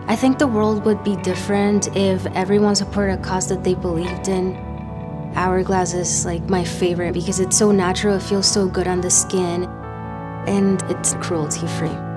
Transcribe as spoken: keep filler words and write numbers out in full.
I think the world would be different if everyone supported a cause that they believed in. Hourglass is like my favorite because it's so natural, it feels so good on the skin, and it's cruelty-free.